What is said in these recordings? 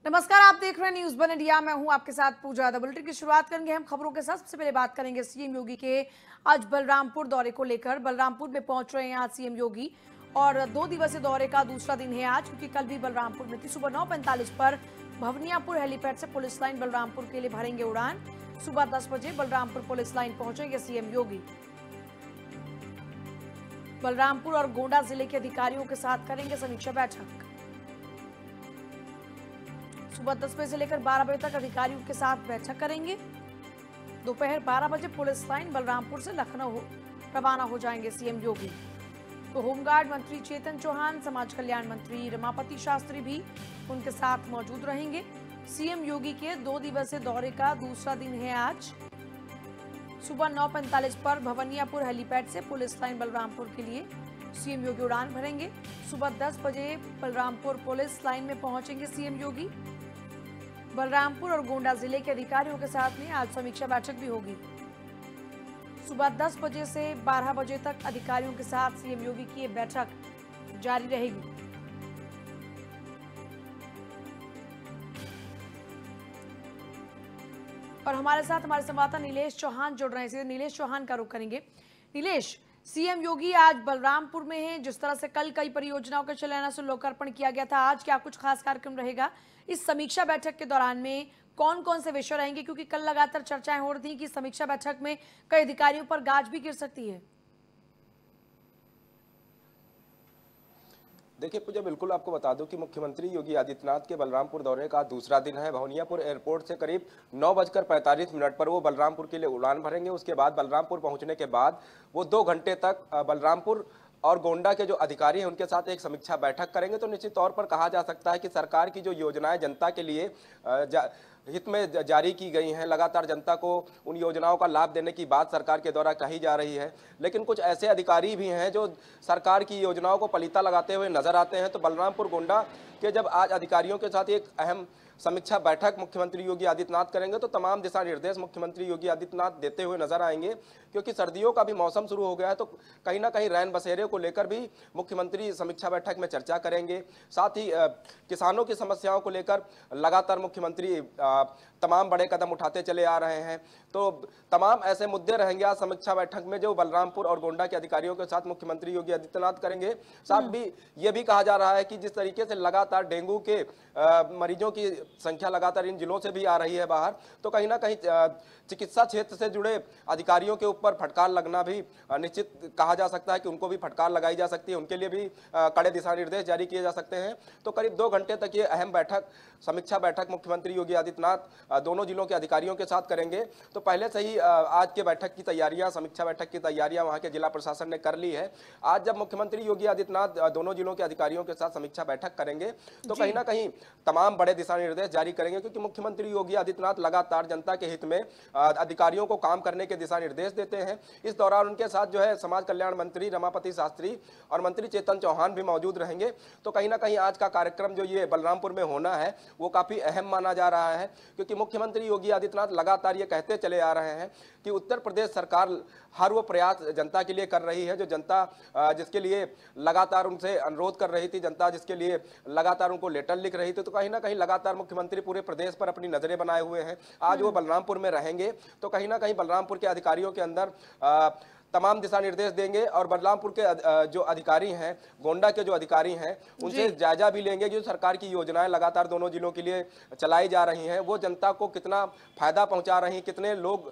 नमस्कार, आप देख रहे हैं न्यूज वन इंडिया। मैं हूं आपके साथ पूजा। बुलेटिन की शुरुआत करेंगे हम खबरों के साथ। सबसे पहले बात करेंगे सीएम योगी के आज बलरामपुर दौरे को लेकर। बलरामपुर में पहुंच रहे हैं आज सीएम योगी और 2 दिवसीय दौरे का दूसरा दिन है आज, क्योंकि कल भी बलरामपुर में थी। सुबह 9:45 पर भवनियापुर हेलीपैड से पुलिस लाइन बलरामपुर के लिए भरेंगे उड़ान। सुबह 10 बजे बलरामपुर पुलिस लाइन पहुंचेंगे सीएम योगी। बलरामपुर और गोंडा जिले के अधिकारियों के साथ करेंगे समीक्षा बैठक। सुबह 10 बजे से लेकर 12 बजे तक अधिकारियों के साथ बैठक करेंगे। दोपहर 12 बजे पुलिस लाइन बलरामपुर से लखनऊ रवाना हो जाएंगे सीएम योगी। तो होमगार्ड मंत्री चेतन चौहान, समाज कल्याण मंत्री रमापति शास्त्री भी उनके साथ मौजूद रहेंगे। सीएम योगी के 2 दिवसीय दौरे का दूसरा दिन है आज। सुबह 9:45 पर भवनियापुर हेलीपैड से पुलिस लाइन बलरामपुर के लिए सीएम योगी उड़ान भरेंगे। सुबह 10 बजे बलरामपुर पुलिस लाइन में पहुंचेंगे सीएम योगी। बलरामपुर और गोंडा जिले के अधिकारियों के साथ में आज समीक्षा बैठक भी होगी। सुबह 10 बजे से 12 बजे तक अधिकारियों के साथ सीएम योगी की ये बैठक जारी रहेगी। और हमारे साथ हमारे संवाददाता नीलेश चौहान जुड़ रहे हैं। सीधे नीलेश चौहान का रुख करेंगे। नीलेश, सीएम योगी आज बलरामपुर में हैं। जिस तरह से कल कई परियोजनाओं का शिलान्यास और लोकार्पण किया गया था, आज क्या कुछ खास कार्यक्रम रहेगा? इस समीक्षा बैठक के दौरान में कौन कौन से विषय रहेंगे, क्योंकि कल लगातार चर्चाएं हो रही थी कि समीक्षा बैठक में कई अधिकारियों पर गाज भी गिर सकती है। देखिए पूजा, बिल्कुल आपको बता दूं कि मुख्यमंत्री योगी आदित्यनाथ के बलरामपुर दौरे का दूसरा दिन है। भवनियापुर एयरपोर्ट से करीब 9:45 पर वो बलरामपुर के लिए उड़ान भरेंगे। उसके बाद बलरामपुर पहुंचने के बाद वो 2 घंटे तक बलरामपुर और गोंडा के जो अधिकारी हैं उनके साथ एक समीक्षा बैठक करेंगे। तो निश्चित तौर पर कहा जा सकता है कि सरकार की जो योजनाएं जनता के लिए हित में जारी की गई हैं, लगातार जनता को उन योजनाओं का लाभ देने की बात सरकार के द्वारा कही जा रही है। लेकिन कुछ ऐसे अधिकारी भी हैं जो सरकार की योजनाओं को पलीता लगाते हुए नजर आते हैं। तो बलरामपुर गोंडा के जब आज अधिकारियों के साथ एक अहम समीक्षा बैठक मुख्यमंत्री योगी आदित्यनाथ करेंगे, तो तमाम दिशा निर्देश मुख्यमंत्री योगी आदित्यनाथ देते हुए नजर आएंगे। क्योंकि सर्दियों का भी मौसम शुरू हो गया है, तो कहीं ना कहीं रैन बसेरे को लेकर भी मुख्यमंत्री समीक्षा बैठक में चर्चा करेंगे। साथ ही किसानों की समस्याओं को लेकर लगातार मुख्यमंत्री तमाम बड़े कदम उठाते चले आ रहे हैं। तो तमाम ऐसे मुद्दे रहेंगे आज समीक्षा बैठक में, जो बलरामपुर और गोंडा के अधिकारियों के साथ मुख्यमंत्री योगी आदित्यनाथ करेंगे। साथ भी ये भी कहा जा रहा है कि जिस तरीके से लगातार डेंगू के मरीजों की संख्या लगातार इन जिलों से भी आ रही है बाहर, तो कहीं ना कहीं चिकित्सा क्षेत्र से जुड़े अधिकारियों के ऊपर फटकार लगना भी निश्चित कहा जा सकता है कि उनको भी फटकार लगाई जा सकती है। उनके लिए भी कड़े दिशा निर्देश जारी किए जा सकते हैं। तो करीब 2 घंटे तक ये अहम बैठक, समीक्षा बैठक मुख्यमंत्री योगी आदित्यनाथ दोनों जिलों के अधिकारियों के साथ करेंगे। तो पहले से ही आज के बैठक की तैयारियां, समीक्षा बैठक की तैयारियां वहां के जिला प्रशासन ने कर ली है। आज जब मुख्यमंत्री योगी आदित्यनाथ दोनों जिलों के अधिकारियों के साथ समीक्षा बैठक करेंगे, तो कहीं ना कहीं तमाम बड़े दिशा निर्देश जारी करेंगे। क्योंकि मुख्यमंत्री योगी आदित्यनाथ लगातार जनता के हित में अधिकारियों को काम करने के दिशा निर्देश देते हैं। इस दौरान उनके साथ जो है समाज कल्याण मंत्री रमापति शास्त्री और मंत्री चेतन चौहान भी मौजूद रहेंगे। तो कहीं ना कहीं आज का कार्यक्रम जो ये बलरामपुर में होना है वो काफी अहम माना जा रहा है। क्योंकि मुख्यमंत्री योगी आदित्यनाथ लगातार ये कहते चले आ रहे हैं कि उत्तर प्रदेश सरकार हर वो प्रयास जनता के लिए कर रही है जो जनता जिसके लिए लगातार उनसे अनुरोध कर रही थी, जनता जिसके लिए लगातार उनको लेटर लिख रही थी। तो कहीं ना कहीं लगातार मुख्यमंत्री पूरे प्रदेश पर अपनी नजरें बनाए हुए हैं। आज वो बलरामपुर में रहेंगे, तो कहीं ना कहीं बलरामपुर के अधिकारियों के अंदर तमाम दिशा निर्देश देंगे। और बलरामपुर के जो अधिकारी हैं, गोंडा के जो अधिकारी हैं, उनसे जायजा भी लेंगे जो सरकार की योजनाएं लगातार दोनों जिलों के लिए चलाई जा रही हैं, वो जनता को कितना फायदा पहुंचा रही हैं, कितने लोग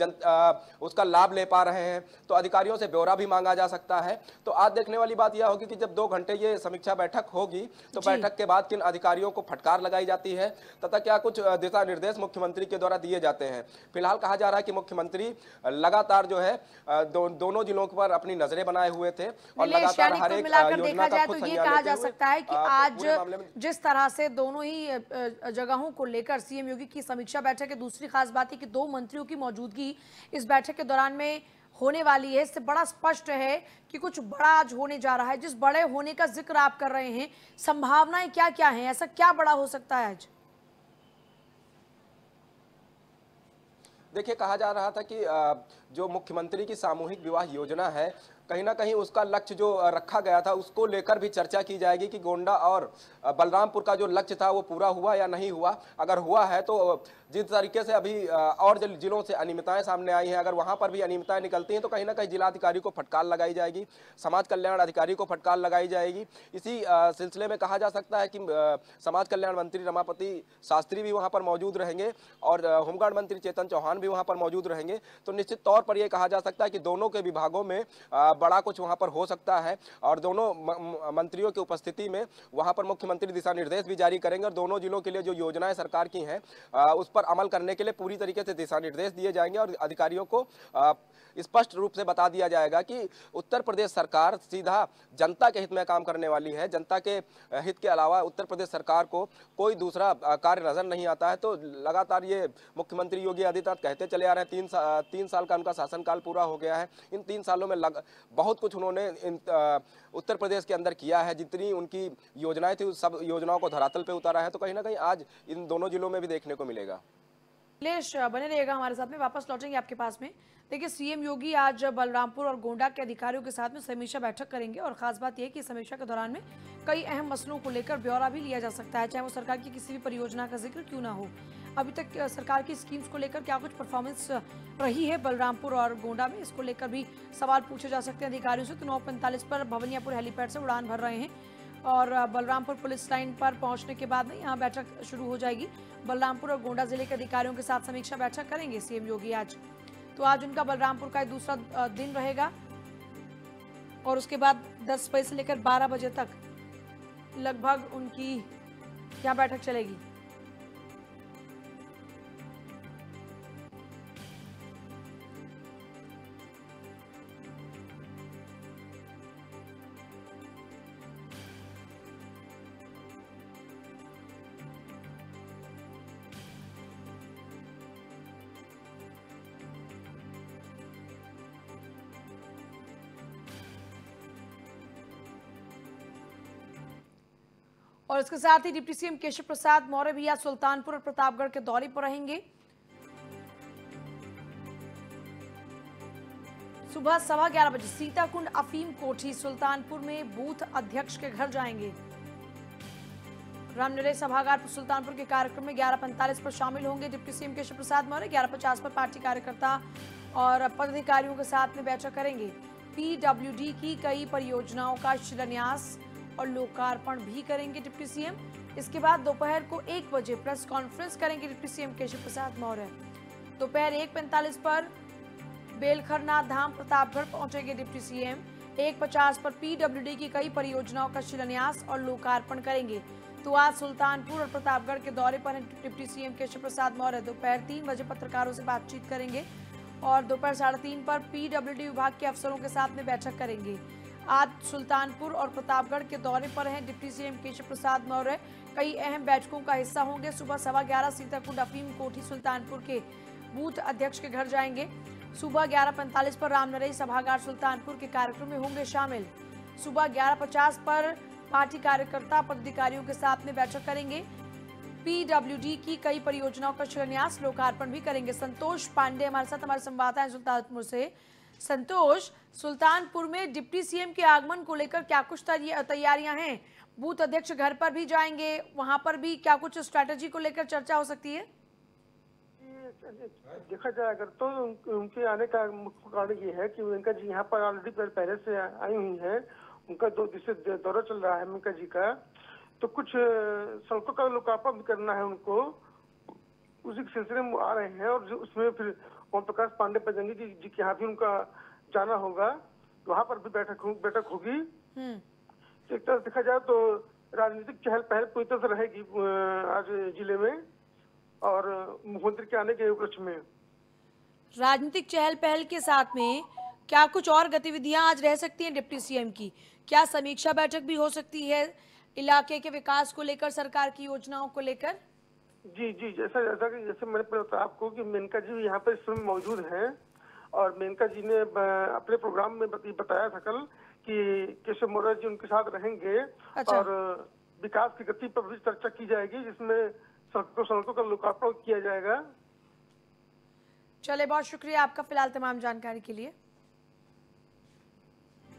उसका लाभ ले पा रहे हैं। तो अधिकारियों से ब्यौरा भी मांगा जा सकता है। तो आज देखने वाली बात यह होगी कि जब 2 घंटे ये समीक्षा बैठक होगी, तो बैठक के बाद किन अधिकारियों को फटकार लगाई जाती है तथा क्या कुछ दिशा निर्देश मुख्यमंत्री के द्वारा दिए जाते हैं। फिलहाल कहा जा रहा है कि मुख्यमंत्री लगातार जो है दोनों जिलों पर अपनी नजरें बनाए हुए थे और लगातार हर एक योजना का खुद संज्ञान कहा जा सकता है कि आज मामले में जिस तरह से दोनों ही जगहों को लेकर सीएम योगी की समीक्षा बैठक है, दूसरी खास बात है कि 2 मंत्रियों की मौजूदगी इस बैठक के दौरान में होने वाली है। इससे बड़ा स्पष्ट है कि कुछ बड़ा आज होने जा रहा है। जिस बड़े होने का जिक्र आप कर रहे हैं, संभावनाएं क्या क्या हैं? ऐसा क्या बड़ा हो सकता है आज? देखिए, कहा जा रहा था कि जो मुख्यमंत्री की सामूहिक विवाह योजना है, कहीं ना कहीं उसका लक्ष्य जो रखा गया था उसको लेकर भी चर्चा की जाएगी कि गोंडा और बलरामपुर का जो लक्ष्य था वो पूरा हुआ या नहीं हुआ। अगर हुआ है तो जिस तरीके से अभी और जिलों से अनियमितताएं सामने आई हैं, अगर वहां पर भी अनियमितताएं निकलती हैं तो कहीं ना कहीं जिलाधिकारी को फटकार लगाई जाएगी, समाज कल्याण अधिकारी को फटकार लगाई जाएगी। इसी सिलसिले में कहा जा सकता है कि समाज कल्याण मंत्री रमापति शास्त्री भी वहां पर मौजूद रहेंगे और होमगार्ड मंत्री चेतन चौहान भी वहां पर मौजूद रहेंगे। तो निश्चित तौर पर यह कहा जा सकता है कि दोनों के विभागों में बड़ा कुछ वहां पर हो सकता है और दोनों मंत्रियों की उपस्थिति में वहां पर मुख्यमंत्री दिशा निर्देश भी जारी करेंगे और दोनों जिलों के लिए जो योजनाएं सरकार की हैं उस पर अमल करने के लिए पूरी तरीके से दिशा निर्देश दिए जाएंगे और अधिकारियों को स्पष्ट रूप से बता दिया जाएगा कि उत्तर प्रदेश सरकार सीधा जनता के हित में काम करने वाली है। जनता के हित के अलावा उत्तर प्रदेश सरकार को कोई दूसरा कार्य नजर नहीं आता है। तो लगातार ये मुख्यमंत्री योगी आदित्यनाथ कहते चले आ रहे हैं, 3 साल का उनका शासनकाल पूरा हो गया है। इन 3 सालों में बहुत कुछ उन्होंने उत्तर प्रदेश के अंदर किया है। जितनी उनकी योजनाएं थी उस सब योजनाओं को धरातल पे उतारा है। तो कहीं ना कहीं आज इन दोनों जिलों में भी देखने को मिलेगा। अखिलेश बने रहिएगा हमारे साथ में, वापस लौटेंगे आपके पास में। देखिए, सीएम योगी आज बलरामपुर और गोंडा के अधिकारियों के साथ में समीक्षा बैठक करेंगे और खास बात यह कि समीक्षा के दौरान में कई अहम मसलों को लेकर ब्यौरा भी लिया जा सकता है, चाहे वो सरकार की किसी भी परियोजना का जिक्र क्यों ना हो। अभी तक सरकार की स्कीम्स को लेकर क्या कुछ परफॉर्मेंस रही है बलरामपुर और गोंडा में, इसको लेकर भी सवाल पूछे जा सकते हैं अधिकारियों से। तो 9:45 पर भवनियापुर हेलीपैड से उड़ान भर रहे हैं और बलरामपुर पुलिस लाइन पर पहुंचने के बाद में यहाँ बैठक शुरू हो जाएगी। बलरामपुर और गोंडा जिले के अधिकारियों के साथ समीक्षा बैठक करेंगे सीएम योगी आज। तो आज उनका बलरामपुर का दूसरा दिन रहेगा और उसके बाद 10 बजे से लेकर 12 बजे तक लगभग उनकी यहाँ बैठक चलेगी। और इसके साथ ही डिप्टी सीएम केशव प्रसाद मौर्य भी आज सुल्तानपुर और प्रतापगढ़ के दौरे पर रहेंगे। सुबह 11:15 बजे सीताकुंड अफीम कोठी सुल्तानपुर में बूथ अध्यक्ष के घर जाएंगे। रामनरेश सभागार सुल्तानपुर के कार्यक्रम में 11:45 पर शामिल होंगे डिप्टी सीएम केशव प्रसाद मौर्य। 11:50 पर पार्टी कार्यकर्ता और पदाधिकारियों के साथ में बैठक करेंगे। पीडब्ल्यूडी की कई परियोजनाओं का शिलान्यास और लोकार्पण भी करेंगे डिप्टी सीएम। इसके बाद दोपहर को 1 बजे प्रेस कॉन्फ्रेंस करेंगे डिप्टी सीएम केशव प्रसाद मौर्य। दोपहर 1:45 पर बेलखरनाथ धाम प्रतापगढ़ पहुंचेंगे डिप्टी सीएम। 1:50 पर पीडब्ल्यूडी की कई परियोजनाओं का शिलान्यास और लोकार्पण करेंगे। तो आज सुल्तानपुर और प्रतापगढ़ के दौरे पर डिप्टी सीएम केशव प्रसाद मौर्य। दोपहर 3 बजे पत्रकारों से बातचीत करेंगे और दोपहर 3:30 पर पीडब्ल्यूडी विभाग के अफसरों के साथ में बैठक करेंगे। आज सुल्तानपुर और प्रतापगढ़ के दौरे पर हैं डिप्टी सीएम केशव प्रसाद मौर्य। कई अहम बैठकों का हिस्सा होंगे। सुबह 11:15 सीताकुंड अफीम कोठी सुल्तानपुर के बूथ अध्यक्ष के घर जाएंगे। सुबह 11:45 पर रामनरेश सभागार सुल्तानपुर के कार्यक्रम में होंगे शामिल। सुबह 11:50 पर पार्टी कार्यकर्ता पदाधिकारियों के साथ में बैठक करेंगे। पीडब्ल्यूडी की कई परियोजनाओं का शिलान्यास लोकार्पण भी करेंगे। संतोष पांडे हमारे साथ, हमारे संवाददाता हैं सुल्तानपुर से। संतोष, सुल्तानपुर में डिप्टी सीएम के आगमन को लेकर क्या कुछ तैयारियां हैं? बूथ अध्यक्ष घर पर भी जाएंगे, वहां पर भी क्या कुछ स्ट्रैटेजी को लेकर चर्चा हो सकती है? देखा जाए अगर तो उनके आने का मुख्य कारण ये है कि मेनका जी यहाँ पर ऑलरेडी पहले से आई हुई है। उनका 2 दिवसीय दौरा चल रहा है मेनका जी का। तो कुछ सड़कों का लोकार्पण भी करना है उनको, उसी सिलसिले में आ रहे हैं। और उसमें फिर ओम प्रकाश पांडे बजरंगी जी के यहाँ भी उनका जाना होगा, वहां पर भी बैठक होगी। एक तरह देखा जाए तो राजनीतिक चहल पहल पूरी तरह से रहेगी आज जिले में और मुख्यमंत्री के आने के उपलक्ष्य में। राजनीतिक चहल पहल के साथ में क्या कुछ और गतिविधियां आज रह सकती हैं डिप्टी सीएम की? क्या समीक्षा बैठक भी हो सकती है इलाके के विकास को लेकर, सरकार की योजनाओं को लेकर? जी, जैसे मैंने बताया आपको कि मेनका जी यहाँ पर इस समय मौजूद हैं और मेनका जी ने अपने प्रोग्राम में बताया था कल कि केशव मौर्य जी उनके साथ रहेंगे। अच्छा। और विकास की गति पर भी चर्चा की जाएगी, जिसमें सड़कों का लोकार्पण किया जाएगा। चले, बहुत शुक्रिया आपका फिलहाल तमाम जानकारी के लिए।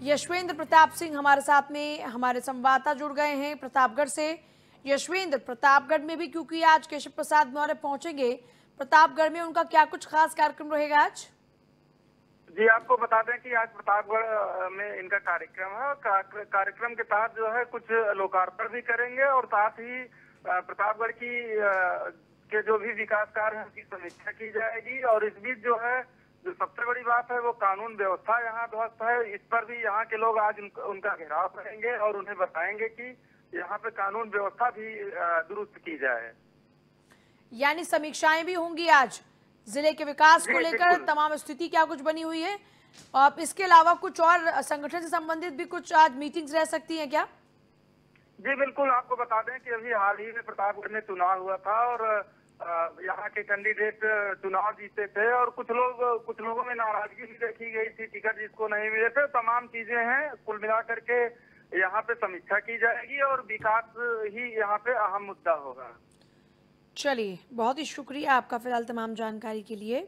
यशवेंद्र प्रताप सिंह हमारे साथ में, हमारे संवाददाता जुड़ गए हैं प्रतापगढ़ से। यशवेंद्र, प्रतापगढ़ में भी क्योंकि आज केशव प्रसाद मौर्य पहुंचेंगे, प्रतापगढ़ में उनका क्या कुछ खास कार्यक्रम रहेगा आज? जी, आपको बता दें कि आज प्रतापगढ़ में इनका कार्यक्रम है। कार्यक्रम के तहत जो है कुछ लोकार्पण भी करेंगे और साथ ही प्रतापगढ़ के जो भी विकास कार्य है उसकी समीक्षा की जाएगी। और इस बीच जो है जो सबसे बड़ी बात है वो कानून व्यवस्था यहाँ ध्वस्त है, इस पर भी यहाँ के लोग आज उनका घेराव करेंगे और उन्हें बताएंगे कि यहाँ पे कानून व्यवस्था भी दुरुस्त की जाए। यानी समीक्षाएं भी होंगी आज जिले के विकास को लेकर, तमाम स्थिति क्या कुछ बनी हुई है, और इसके अलावा कुछ और संगठन से संबंधित भी कुछ आज मीटिंग्स रह सकती हैं क्या? जी बिल्कुल, आपको बता दें कि अभी हाल ही में प्रतापगढ़ में चुनाव हुआ था और यहाँ के कैंडिडेट चुनाव जीते थे और कुछ लोगों में नाराजगी भी देखी गई थी, टिकट जिसको नहीं मिले थे। तमाम चीजें हैं, कुल मिलाकर के यहाँ पे समीक्षा की जाएगी और विकास ही यहाँ पे अहम मुद्दा होगा। चलिए, बहुत ही शुक्रिया आपका फिलहाल तमाम जानकारी के लिए।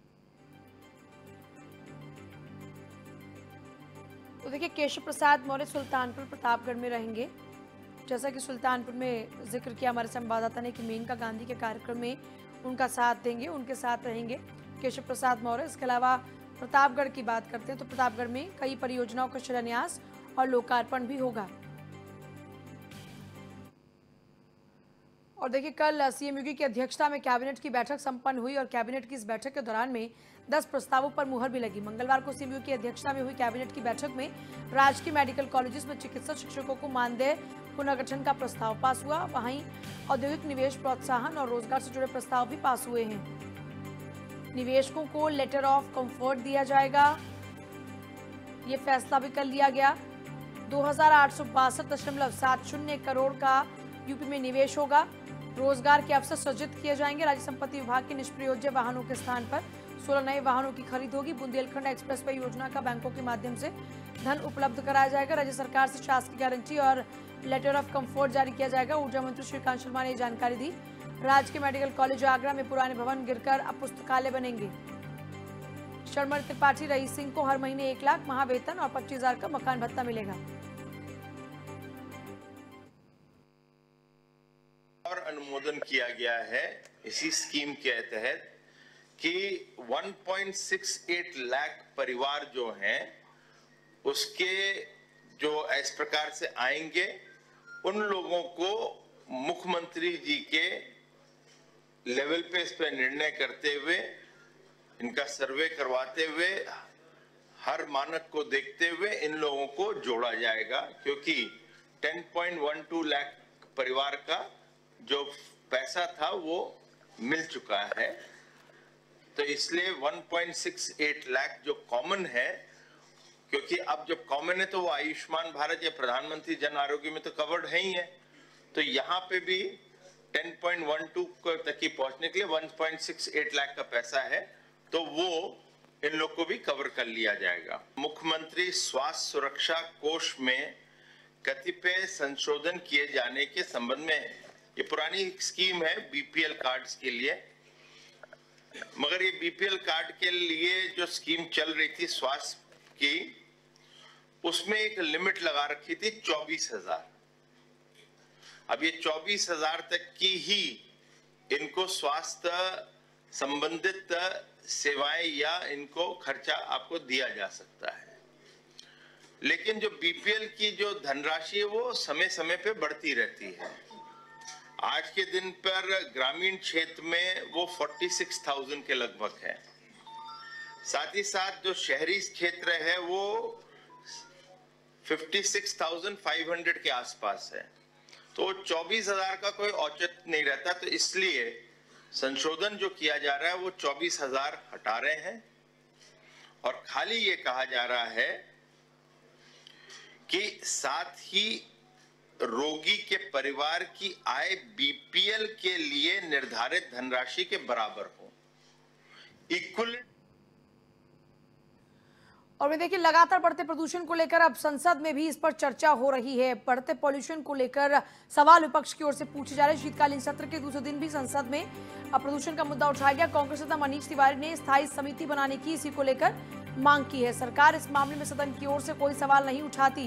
तो देखिए, केशव प्रसाद मौर्य सुल्तानपुर प्रतापगढ़ में रहेंगे। जैसा कि सुल्तानपुर में जिक्र किया हमारे संवाददाता ने कि मेनका गांधी के कार्यक्रम में उनका साथ देंगे, उनके साथ रहेंगे केशव प्रसाद मौर्य। इसके अलावा प्रतापगढ़ की बात करते हैं तो प्रतापगढ़ में कई परियोजनाओं का शिलान्यास और लोकार्पण भी होगा। और देखिए, कल सीएम योगी की अध्यक्षता में कैबिनेट की बैठक संपन्न हुई और कैबिनेट की इस बैठक के दौरान में 10 प्रस्तावों पर मुहर भी लगी। मंगलवार को सीएम योगी की अध्यक्षता में हुई कैबिनेट की बैठक में राजकीय मेडिकल कॉलेजेस में चिकित्सा शिक्षकों को मानदेय पुनर्गठन का प्रस्ताव पास हुआ। वहीं औद्योगिक निवेश प्रोत्साहन और रोजगार से जुड़े प्रस्ताव भी पास हुए हैं। निवेशकों को लेटर ऑफ कंफर्ट दिया जाएगा, ये फैसला भी कर लिया गया। 2862.70 करोड़ का यूपी में निवेश होगा। रोजगार के अवसर सृजित किए जाएंगे। राज्य संपत्ति विभाग के निष्प्रयोज्य वाहनों के स्थान पर 16 नए वाहनों की खरीद होगी। बुंदेलखंड एक्सप्रेस वे योजना का बैंकों के माध्यम से धन उपलब्ध कराया जाएगा। राज्य सरकार से शासकीय गारंटी और लेटर ऑफ कंफर्ट जारी किया जाएगा। ऊर्जा मंत्री श्रीकांत शर्मा ने जानकारी दी। राजकीय मेडिकल कॉलेज आगरा में पुराने भवन गिरकर अब पुस्तकालय बनेंगे। शर्मा त्रिपाठी रईस सिंह को हर महीने 1 लाख महावेतन और 25,000 का मकान भत्ता मिलेगा। और अनुमोदन किया गया है इसी स्कीम के तहत कि 1.68 लाख परिवार जो हैं उसके जो इस प्रकार से आएंगे उन लोगों को मुख्यमंत्री जी के लेवल पे इस पे निर्णय करते हुए, इनका सर्वे करवाते हुए, हर मानक को देखते हुए इन लोगों को जोड़ा जाएगा। क्योंकि 10.12 लाख परिवार का जो पैसा था वो मिल चुका है, तो इसलिए 1.68 लाख जो कॉमन है, क्योंकि अब जब कॉमन है तो वो आयुष्मान भारत या प्रधानमंत्री जन आरोग्य में तो कवर्ड है ही है, तो यहाँ पे भी 10.12 तक की पहुंचने के लिए 1.68 लाख का पैसा है, तो वो इन लोग को भी कवर कर लिया जाएगा। मुख्यमंत्री स्वास्थ्य सुरक्षा कोष में कतिपय संशोधन किए जाने के संबंध में, ये पुरानी स्कीम है बीपीएल कार्ड्स के लिए, मगर ये बीपीएल कार्ड के लिए जो स्कीम चल रही थी स्वास्थ्य की, उसमें एक लिमिट लगा रखी थी 24,000। अब ये 24,000 तक की ही इनको स्वास्थ्य संबंधित सेवाएं या इनको खर्चा आपको दिया जा सकता है। लेकिन जो बीपीएल की जो धनराशि है वो समय समय पे बढ़ती रहती है। आज के दिन पर ग्रामीण क्षेत्र में वो 46,000 के लगभग है। साथ ही साथ जो शहरी क्षेत्र है वो 56,500 के आसपास है, तो 24,000 का कोई औचित्य नहीं रहता। तो इसलिए संशोधन जो किया जा रहा है वो 24,000 हटा रहे हैं और खाली ये कहा जा रहा है कि साथ ही रोगी के परिवार की आय बीपीएल के लिए निर्धारित धनराशि के बराबर हो, इक्वल। और मैं देखिए, लगातार बढ़ते प्रदूषण को लेकर अब संसद में भी इस पर चर्चा हो रही है। बढ़ते पॉल्यूशन को लेकर सवाल विपक्ष की ओर से पूछे जा रहे हैं। शीतकालीन सत्र के दूसरे दिन भी संसद में अब प्रदूषण का मुद्दा उठाया गया। कांग्रेस नेता मनीष तिवारी ने स्थायी समिति बनाने की इसी को लेकर मांग की है। सरकार इस मामले में सदन की ओर से कोई सवाल नहीं उठाती।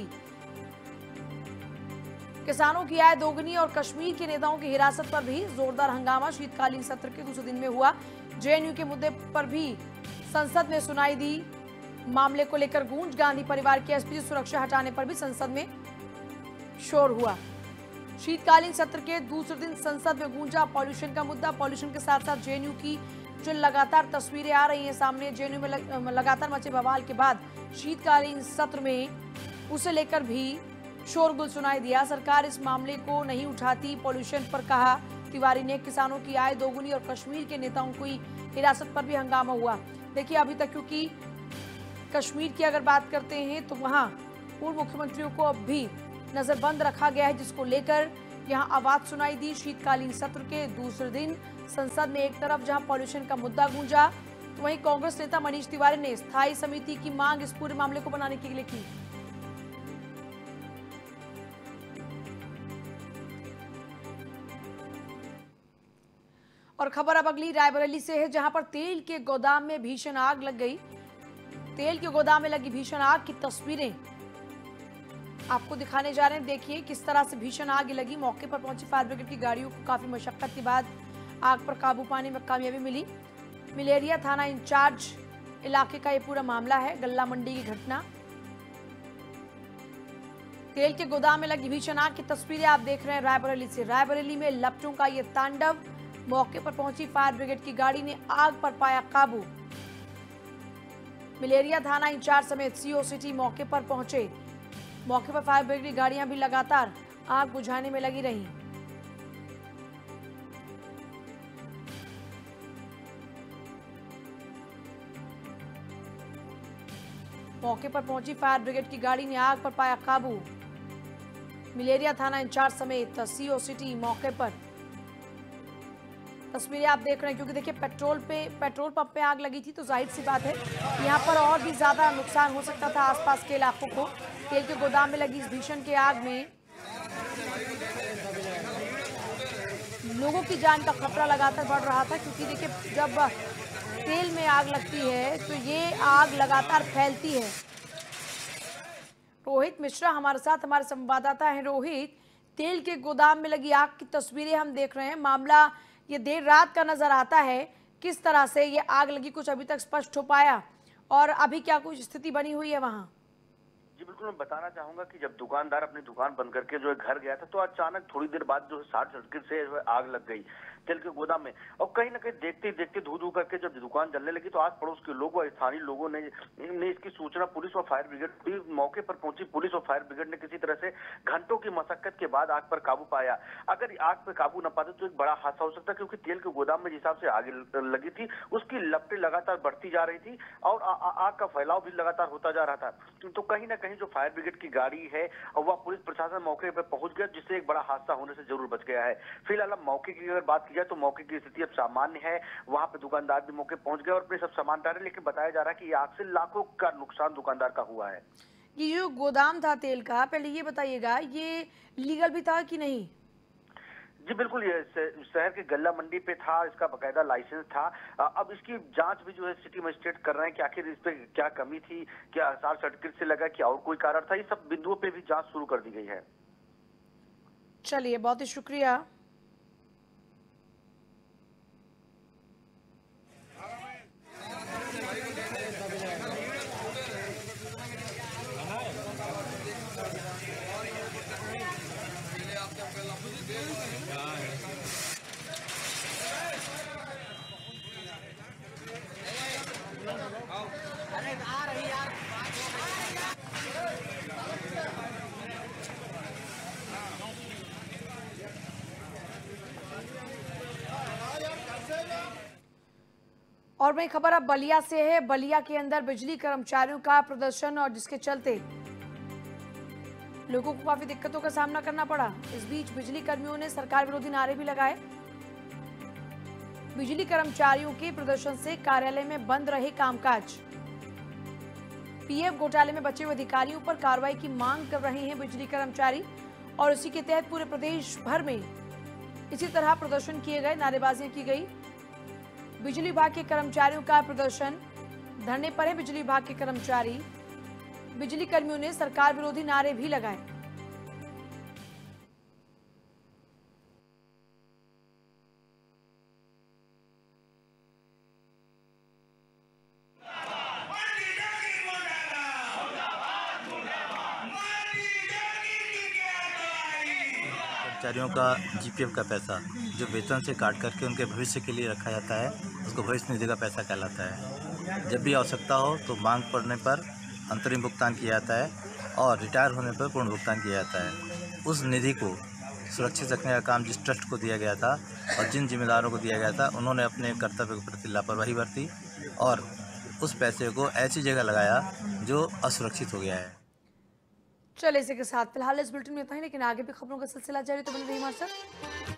किसानों की आय दोगुनी और कश्मीर के नेताओं की हिरासत पर भी जोरदार हंगामा शीतकालीन सत्र के दूसरे दिन में हुआ। जेएनयू के मुद्दे पर भी संसद में सुनाई दी मामले को लेकर गूंज। गांधी परिवार की एसपीजी सुरक्षा हटाने पर भी संसद में शोर हुआ। शीतकालीन सत्र के दूसरे दिन संसद में गूंजा पॉल्यूशन का मुद्दा। पॉल्यूशन के साथ साथ जेएनयू की जो लगातार तस्वीरें आ रही हैं सामने, जेएनयू में लगातार मचे बवाल के बाद शीतकालीन सत्र में उसे लेकर भी शोरगुल सुनाई दिया। सरकार इस मामले को नहीं उठाती, पॉल्यूशन पर कहा तिवारी ने। किसानों की आय दोगुनी और कश्मीर के नेताओं की हिरासत पर भी हंगामा हुआ। देखिए अभी तक क्योंकि कश्मीर की अगर बात करते हैं तो वहां पूर्व मुख्यमंत्रियों को अब भी नजरबंद रखा गया है, जिसको लेकर यहां आवाज सुनाई दी। शीतकालीन सत्र के दूसरे दिन संसद में एक तरफ जहां पॉल्यूशन का मुद्दा गूंजा, तो वहीं कांग्रेस नेता मनीष तिवारी ने स्थायी समिति की मांग इस पूरे मामले को बनाने के लिए की। और खबर अब अगली रायबरेली से है, जहां पर तेल के गोदाम में भीषण आग लग गई। तेल के गोदाम में लगी भीषण आग की तस्वीरें आपको दिखाने जा रहे हैं। देखिए किस तरह से भीषण आग लगी। मौके पर पहुंची फायर ब्रिगेड की गाड़ियों को काफी मशक्कत के बाद आग पर काबू पाने में कामयाबी मिली। मिलेरिया थाना इंचार्ज इलाके का ये पूरा मामला है, गल्ला मंडी की घटना। तेल के गोदाम में लगी भीषण आग की तस्वीरें आप देख रहे हैं रायबरेली से। रायबरेली में लपटों का ये तांडव। मौके पर पहुंची फायर ब्रिगेड की गाड़ी ने आग पर पाया काबू। मिलेरिया थाना इंचार्ज समेत सीओ सिटी मौके पर पहुंचे। मौके पर फायर ब्रिगेड की गाड़ियां भी लगातार आग बुझाने में लगी रही। मौके पर पहुंची फायर ब्रिगेड की गाड़ी ने आग पर पाया काबू। मिलेरिया थाना इंचार्ज समेत सीओ सिटी मौके पर। तस्वीरें आप देख रहे हैं क्योंकि देखिए पेट्रोल पंप पे आग लगी थी, तो जाहिर सी बात है यहाँ पर और भी ज्यादा नुकसान हो सकता था आसपास के इलाकों को। तेल के गोदाम में लगी इस भीषण के आग में लोगों की जान का खतरा लगातार बढ़ रहा था, क्योंकि देखिए जब तेल में आग लगती है तो ये आग लगातार फैलती है। रोहित मिश्रा हमारे साथ, हमारे संवाददाता हैं। रोहित, तेल के गोदाम में लगी आग की तस्वीरें हम देख रहे हैं। मामला ये देर रात का नजर आता है। किस तरह से ये आग लगी कुछ अभी तक स्पष्ट हो पाया, और अभी क्या कुछ स्थिति बनी हुई है वहां? जी बिल्कुल, मैं बताना चाहूंगा कि जब दुकानदार अपनी दुकान बंद करके जो है घर गया था, तो अचानक थोड़ी देर बाद जो है शॉर्ट सर्किट से आग लग गई तेल के गोदाम में। और कहीं ना कहीं देखते ही देखते धू धू करके जब दुकान जलने लगी तो आस पड़ोस के लोगों और स्थानीय लोगों ने इसकी सूचना पुलिस और फायर ब्रिगेड भी मौके पर पहुंची। पुलिस और फायर ब्रिगेड ने किसी तरह से घंटों की मशक्कत के बाद आग पर काबू पाया। अगर आग पर काबू न पाते तो एक बड़ा हादसा हो सकता, क्योंकि तेल के गोदाम में जिस हिसाब से आग लगी थी उसकी लपटें लगातार बढ़ती जा रही थी और आग का फैलाव भी लगातार होता जा रहा था। तो कहीं ना कहीं जो फायर ब्रिगेड की गाड़ी है और वह पुलिस प्रशासन मौके पर पहुंच गया, जिससे एक बड़ा हादसा होने से जरूर बच गया है। फिलहाल अब मौके की अगर बात की जाए तो मौके की स्थिति अब सामान्य है। वहां पे दुकानदार भी मौके पहुंच गए और अपने सब सामान डाले, लेकिन बताया जा रहा है कि आग से लाखों का नुकसान दुकानदार का हुआ है। ये जो गोदाम था तेल का, पहले ये बताइएगा ये लीगल भी था कि नहीं? जी बिल्कुल, ये शहर के गल्ला मंडी पे था, इसका बकायदा लाइसेंस था। अब इसकी जांच भी जो है सिटी मजिस्ट्रेट कर रहे हैं कि आखिर इस पे क्या कमी थी, क्या शॉर्ट सर्किट से लगा, क्या और कोई कारण था। ये सब बिंदुओं पे भी जांच शुरू कर दी गई है। चलिए, बहुत ही शुक्रिया। और वही खबर अब बलिया से है। बलिया के अंदर बिजली कर्मचारियों का प्रदर्शन, और जिसके चलते लोगों को काफी दिक्कतों का सामना करना पड़ा। इस बीच बिजली कर्मियों ने सरकार विरोधी नारे भी लगाए। बिजली कर्मचारियों के प्रदर्शन से कार्यालय में बंद रहे कामकाज। पीएफ घोटाले में बचे हुए अधिकारियों पर कार्रवाई की मांग कर रहे हैं बिजली कर्मचारी, और इसी के तहत पूरे प्रदेश भर में इसी तरह प्रदर्शन किए गए, नारेबाजियां की गई। बिजली विभाग के कर्मचारियों का प्रदर्शन धरने पर है बिजली विभाग के कर्मचारी। बिजली कर्मियों ने सरकार विरोधी नारे भी लगाए। कर्मचारियों का जीपीएफ का पैसा जो वेतन से काट करके उनके भविष्य के लिए रखा जाता है, उसको भविष्य निधि का पैसा कहलाता है। जब भी आवश्यकता हो तो मांग पड़ने पर अंतरिम भुगतान किया जाता है और रिटायर होने पर पूर्ण भुगतान किया जाता है। उस निधि को सुरक्षित रखने का काम जिस ट्रस्ट को दिया गया था और जिन जिम्मेदारों को दिया गया था, उन्होंने अपने कर्तव्य के प्रति लापरवाही बरती और उस पैसे को ऐसी जगह लगाया जो असुरक्षित हो गया है। चले इसी के साथ फिलहाल इस बुलेटिन में इतना ही, लेकिन आगे भी खबरों का सिलसिला जारी, तो बने रहिए हमारे साथ।